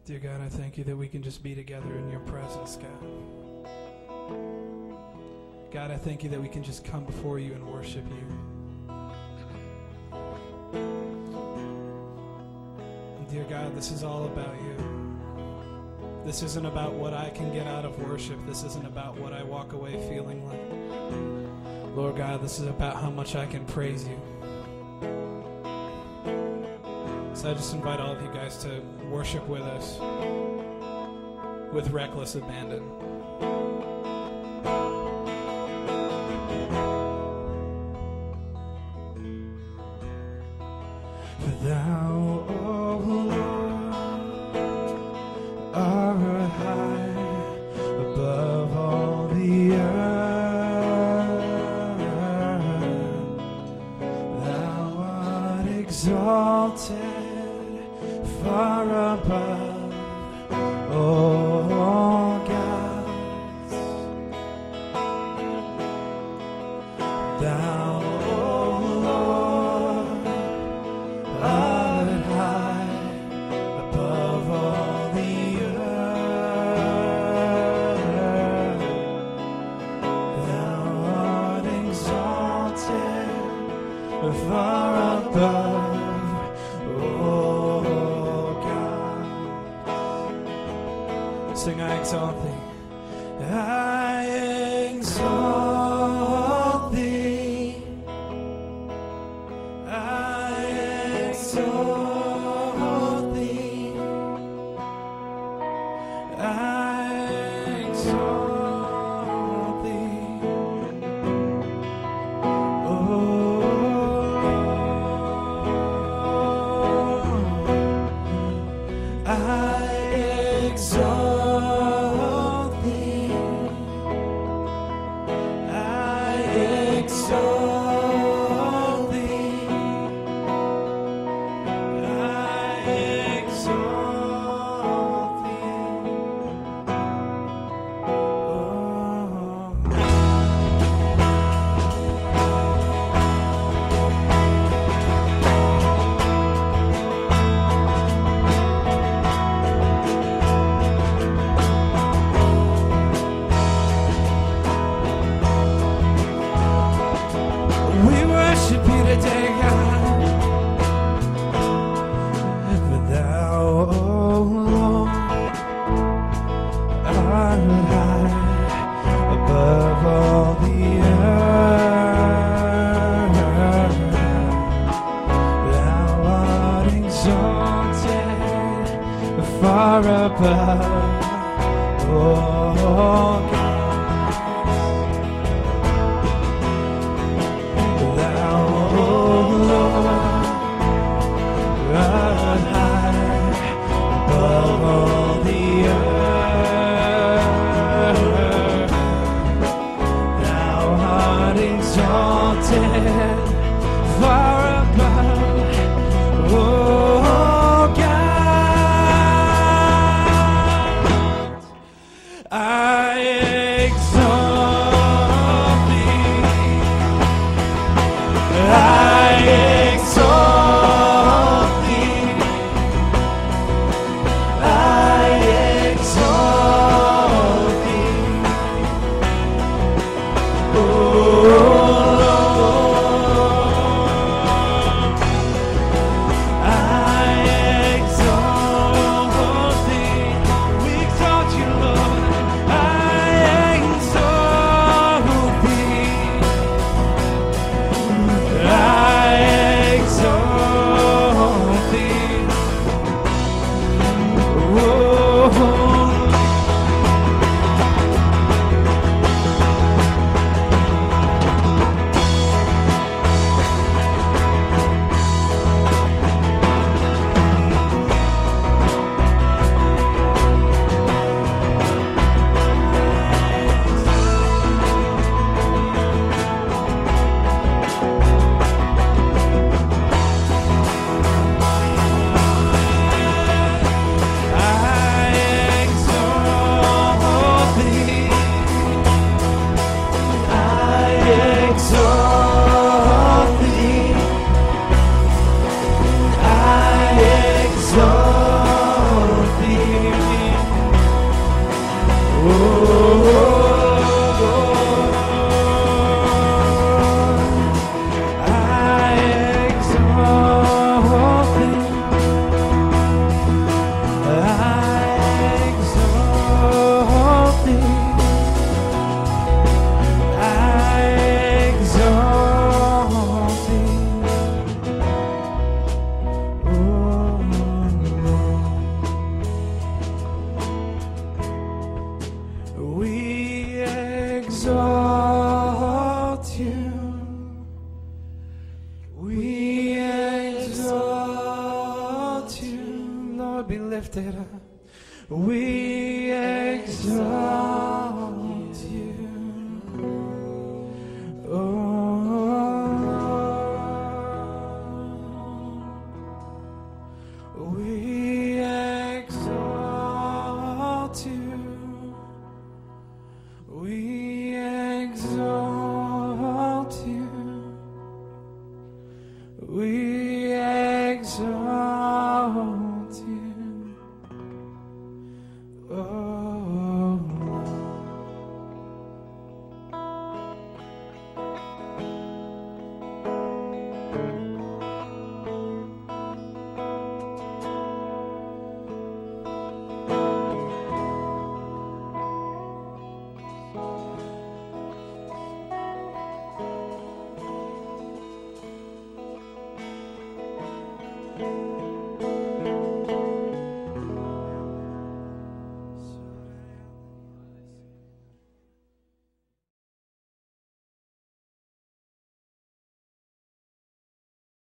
Dear God, I thank you that we can just be together in your presence, God. God, I thank you that we can just come before you and worship you. And dear God, this is all about you. This isn't about what I can get out of worship. This isn't about what I walk away feeling like. Lord God, this is about how much I can praise you. So I just invite all of you guys to worship with us with reckless abandon. For thou, O Lord, art high above all the earth. Thou art exalted far above all gods. Thou, O Lord, art high above all the earth. Thou art exalted far above. Sing, I exalt thee. I exalt thee. I exalt thee. I exalt thee. Oh Lord, I exalt. Far above, oh God, thou, oh Lord, art high above all the earth. Thou art exalted far above, oh God. I lifted up. We exalt you. We exalt you. We exalt you. We exalt you. Oh.